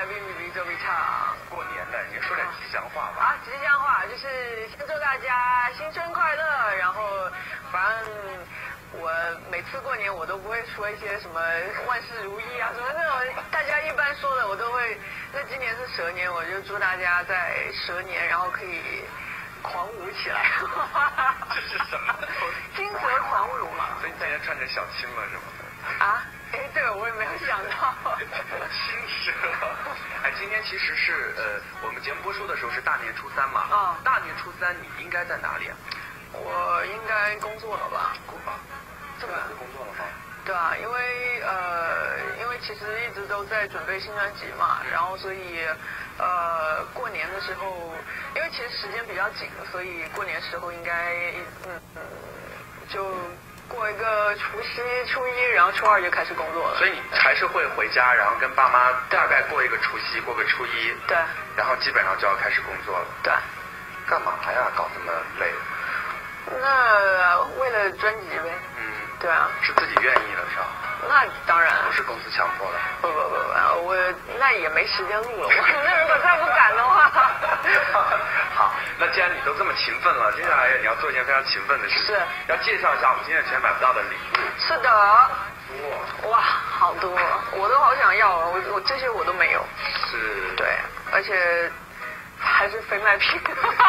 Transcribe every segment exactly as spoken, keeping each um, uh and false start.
来宾比比周笔畅。 过年了，您说点吉祥话吧。 啊，吉祥话就是先祝大家新春快乐，然后反正我每次过年我都不会说一些什么万事如意啊什么那种大家一般说的，我都会。那今年是蛇年，我就祝大家在蛇年然后可以狂舞起来。 这是什么？ 金蛇狂舞嘛。 所以你今天穿成小青了是吗？ 啊？哎，这个我也没有想到。 青蛇。哎，今天其实是呃，我们节目播出的时候是大年初三嘛。 啊、 嗯。大年初三你应该在哪里啊？ 我应该工作了吧？ 工啊？这么晚就工作了吗？ 对啊，因为呃，因为其实一直都在准备新专辑嘛，然后所以呃，过年的时候，因为其实时间比较紧，所以过年时候应该嗯嗯就过一个除夕、初一，然后初二就开始工作了。 所以你还是会回家，然后跟爸妈大概过一个除夕，过个初一。 对。 然后基本上就要开始工作了。 对。 干嘛呀？搞这么累？ 那为了专辑呗。 嗯。 对啊。 是自己愿意的是吧？ 那当然。 不是公司强迫的。 不不不不，我那也没时间录了。我那如果再不赶的话。 好，那既然你都这么勤奋了，接下来你要做一件非常勤奋的事情， 是要介绍一下我们今天钱买不到的礼物。 是的。哇，哇，好多，我都好想要啊！我我这些我都没有。 是。 对，而且还是非卖品。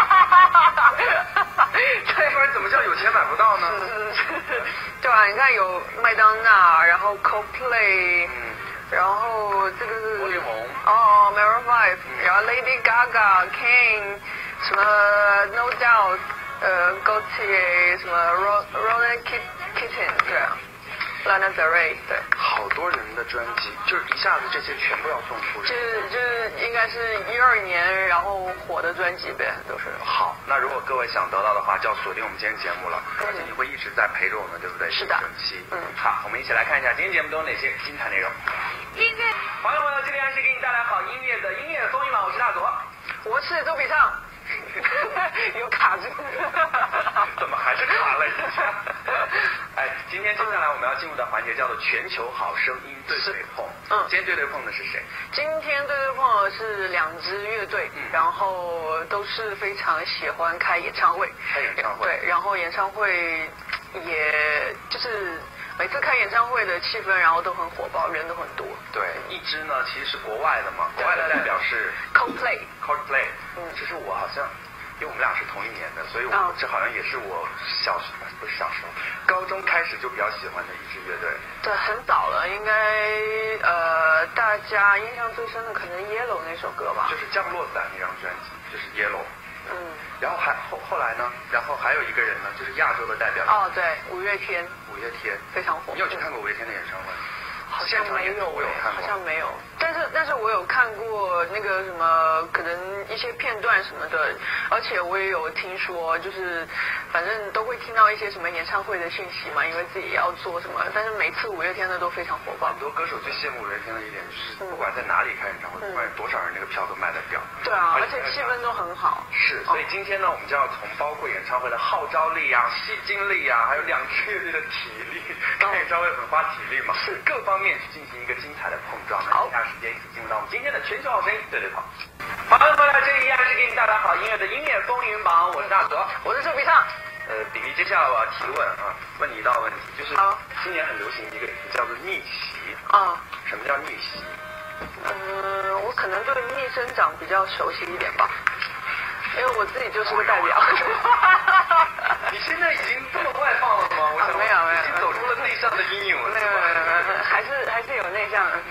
对，不然怎么叫有钱买不到呢？ 是是是，对啊，你看有麦当娜，然后 Coldplay，嗯，然后这个是王力宏， 哦 Maroon five，嗯，然后 Lady Gaga、King， 什么 No Doubt， 呃 Gaultier， 什么 Ronan Keating， 对啊。Lana Del Rey， 对， 好多人的专辑，就是一下子这些全部要送出。 就是就是应该是一二年然后火的专辑呗，都是。 好，那如果各位想得到的话，就要锁定我们今天节目了，而且你会一直在陪着我们，对不对？ 是的。 整期。 嗯。 好，我们一起来看一下今天节目都有哪些精彩内容。 音乐， 朋友们，这里还是给你带来好音乐的音乐风云榜，我是大左， 我是周笔畅。有卡住。 怎么还是卡了一下？哎，今天接下来我们要进入的环节叫做全球好声音对对碰。嗯，今天对对碰的是谁？ 今天对对碰的是两支乐队，嗯，然后都是非常喜欢开演唱会。 开演唱会。 对，然后演唱会也就是每次开演唱会的气氛，然后都很火爆，人都很多。 对，一支呢其实是国外的嘛，国外的代表是 Coldplay。 Coldplay， 嗯， 其实我好像，因为我们俩是同一年的，所以我、嗯、这好像也是我小时不是小时候，高中开始就比较喜欢的一支乐队。 对，很早了，应该呃大家印象最深的可能 Yellow 那首歌吧。 就是降落伞那张专辑，就是 Yellow。 嗯。然后还后后来呢，然后还有一个人呢，就是亚洲的代表。 哦，对，五月天。 五月天非常火。 你有去看过五月天的演唱会？ 好像没有， 我有看过， 好像没有。但是但是我有看过那个什么，可能一些片段什么的，而且我也有听说，就是反正都会听到一些什么演唱会的讯息嘛，因为自己要做什么。但是每次五月天的都非常火爆。 很多歌手最羡慕五月天的一点就是，不管在哪里开演唱会，不管有多少人，那个票都卖得掉。 对啊，而且气氛都很好。 是，所以今天呢，我们就要从包括演唱会的号召力啊、吸金力啊，还有两支乐队的体力，开演唱会很花体力嘛，是各方面去进行一个精彩的碰撞。好，接下来时间一起进入到我们今天的全球好声音对对碰。好的，朋友们，这里依然是给你带来好音乐的音乐风云榜，我是大泽， 我是周笔畅。 呃，比利，接下来我要提问啊，问你一道问题，就是今年很流行一个词叫做逆袭啊。什么叫逆袭？ 嗯，我可能对逆生长比较熟悉一点吧，因为我自己就是个代表。 你现在已经这么外放了吗？我想、 啊、没有没有， 已经走出了内向的阴影了。 没有没有没有，还是还是有内向的。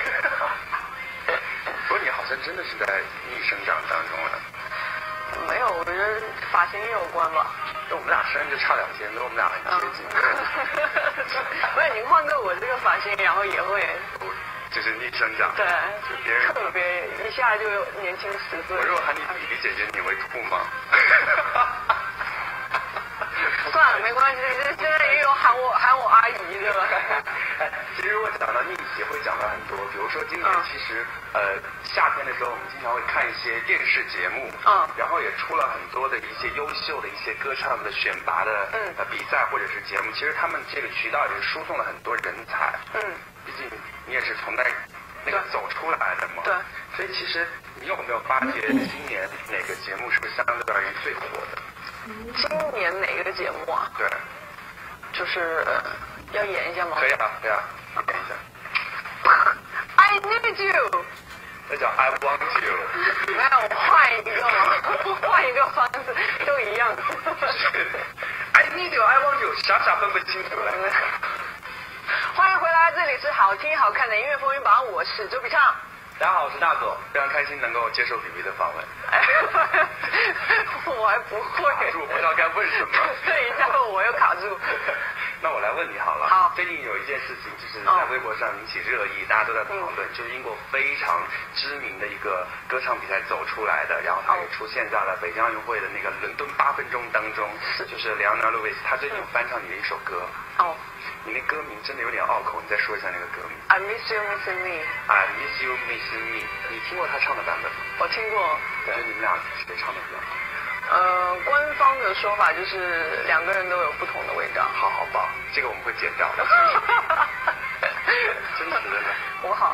不过你好像真的是在逆生长当中了。 没有，我觉得发型也有关吧。 我们俩身上就差两天，跟我们俩很接近。 不是，你换个我这个发型，然后也会。 就是逆生长。对。就别人特别一下就年轻十岁。 我如果喊你比利姐姐，你会吐吗？ 算了，没关系，现在也有喊我喊我阿姨对吧？ 哎，其实我讲到逆袭会讲到很多，比如说今年其实、嗯、呃夏天的时候，我们经常会看一些电视节目，嗯，然后也出了很多的一些优秀的一些歌唱的选拔的嗯呃比赛或者是节目，其实他们这个渠道也是输送了很多人才，嗯，毕竟你也是从那那个走出来的嘛。 对。 所以其实你有没有发觉今年哪个节目是不是相对而言最火的？ 今年哪个节目啊？ 对。 就是要演一下吗？ 可以啊，可以啊，演一下。 I need you。 那叫 I want you。 没有，我换一个嘛，换一个方式都一样。 I need you, I want you， 傻傻分不清楚了。 欢迎回来，这里是好听好看的音乐风云榜，我是周笔畅。 大家好，我是大左，非常开心能够接受比比的访问。 我还不会， 卡住，不知道该问什么。 这一下我又卡住。 那我来问你好了。 好。 最近有一件事情就是在微博上引起热议，大家都在讨论，嗯、就是英国非常知名的一个歌唱比赛走出来的，然后他也出现在了北京奥运会的那个伦敦八分钟当中，就是莱昂纳多·路易斯，他最近有翻唱你的一首歌。哦。你那歌名真的有点拗口，你再说一下那个歌名。 I miss you, missing me. I miss you, missing me. 你听过他唱的版本吗？ 我听过。 我觉得你们俩谁唱的比较好？ 呃，官方的说法就是两个人都有不同的味道。 好好棒，这个我们会剪掉的。真实的呢？ 我好。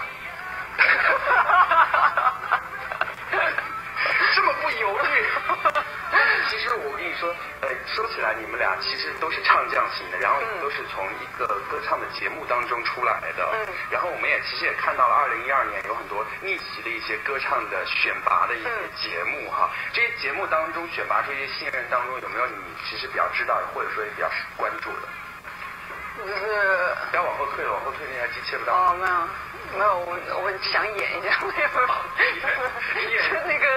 这么不犹豫。其实我跟你说，呃，说起来你们俩其实都是唱将型的，然后都是从一个歌唱的节目当中出来的。嗯。然后我们也其实也看到了，二零一二年有很多逆袭的一些歌唱的选拔的一些节目哈。这些节目当中选拔出一些新人当中，有没有你其实比较知道或者说也比较关注的？ 就是不要往后退了，往后退那台机切不到。 哦，没有。没有，我我想演一下，没有，就那个，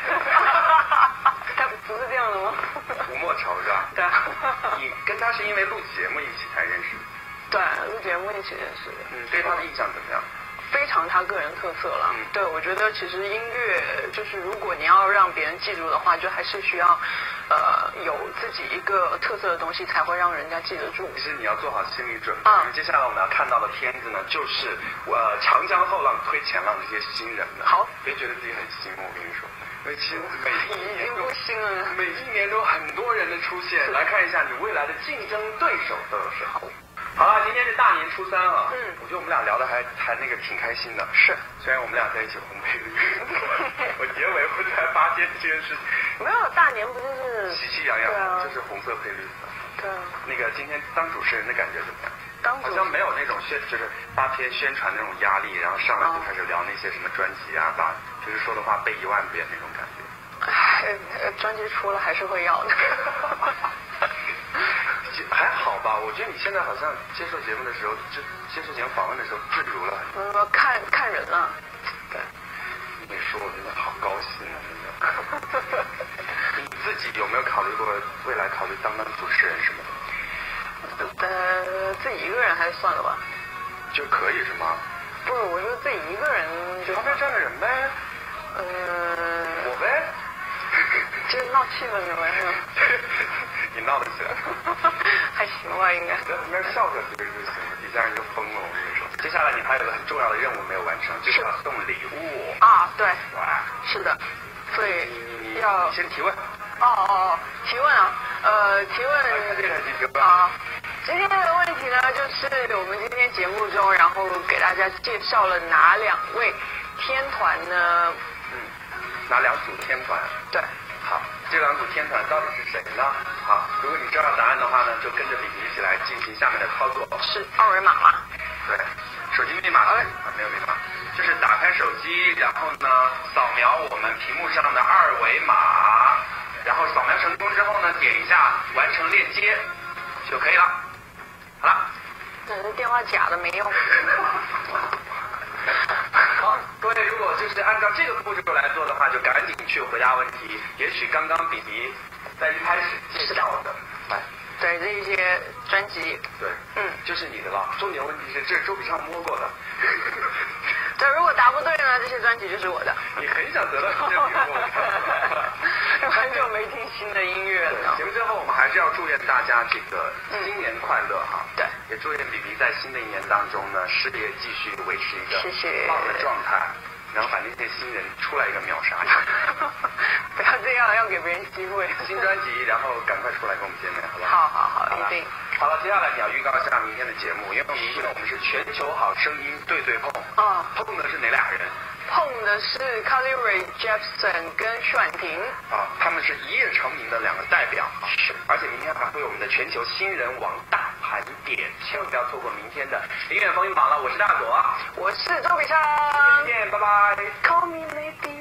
他不是这样的吗？ 吴莫愁是吧？ 对。 你跟他是因为录节目一起才认识的？ 对，录节目一起认识的。 嗯，对他的印象怎么样？ 非常他个人特色了。嗯，对，我觉得其实音乐就是如果你要让别人记住的话，就还是需要呃有自己一个特色的东西，才会让人家记得住。 其实你要做好心理准备，因为接下来我们要看到的片子呢，就是呃长江后浪推前浪这些新人的。好，别觉得自己很新，我跟你说，因为其实每一年都新了， 每一年都很多人的出现。来看一下你未来的竞争对手都有谁。好。好了，今天是大年初三啊，嗯，我觉得我们俩聊的还还那个挺开心的。是，虽然我们俩在一起红配绿，我结尾我才发现这件事情。 没有，大年不就是喜气洋洋，啊、就是红色配绿色。 对啊。那个今天当主持人的感觉怎么样？ 当好像没有那种宣，就是发片宣传那种压力，然后上来就开始聊那些什么专辑啊，把平时说的话背一万遍那种感觉。 哎，专辑出了还是会要的。 还好吧，我觉得你现在好像接受节目的时候，就接受节目访问的时候自如了很多。 嗯，看看人了。 对，你没说，我真的好高兴啊，真的。你自己有没有考虑过未来考虑当当主持人什么的？ 呃，自己一个人还是算了吧。 就可以是吗？ 不是，我说自己一个人就。 旁边站着人呗。 嗯。 我呗。 就是闹气氛的呗。 你闹得起来？ 还行吧，应该。 在旁边笑笑其实就行了，底下人就疯了。我跟你说，接下来你还有个很重要的任务没有完成，就是要送礼物。 啊，对。 哇。是的。所以你要。 你先提问。 哦哦哦，提问啊，呃，提问。啊。今天的问题呢，就是我们今天节目中，然后给大家介绍了哪两位天团呢？ 嗯，哪两组天团？ 对。 好，这两组天团到底是谁呢？好，如果你知道答案的话呢，就跟着比比一起来进行下面的操作。 是二维码吗？ 对，手机密码是、啊、没有密码，就是打开手机，然后呢扫描我们屏幕上的二维码，然后扫描成功之后呢，点一下完成链接就可以了。好了。 这是电话假的没用。 好，各位，如果就是按照这个步骤来做的话，就赶紧去回答问题。也许刚刚比比在一开始介绍的，来， 对，这一些专辑， 对，嗯，就是你的了。重点问题是，这是周笔畅摸过的。 对，如果答不对呢，这些专辑就是我的。 你很想得到这些礼物。 很久没听新的音乐了。 节目最后，我们还是要祝愿大家这个新年快乐哈。 对。 也祝愿比比在新的一年当中呢，事业继续维持一个谢谢棒的状态，然后把那些新人出来一个秒杀。 不要这样，要给别人机会。 新专辑，然后赶快出来跟我们见面，好不好？好好好，一定。 好了，接下来你要预告一下明天的节目，因为明天我们是全球好声音对对碰。啊，碰的是哪俩人？ 碰的是 Carly Rae Jepsen 跟徐婉婷。 啊，他们是一夜成名的两个代表。是，而且明天还会有我们的全球新人王大盘点，千万不要错过明天的音乐风云榜了。我是大左， 我是周笔畅， 再见，拜拜。 Call me maybe。